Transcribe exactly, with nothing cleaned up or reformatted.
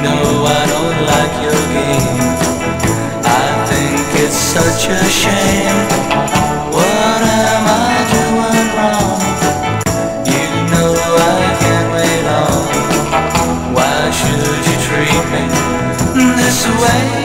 know I don't like your game. I think it's such a shame. What am I doing wrong? You know I can't wait on. Why should you treat me this way?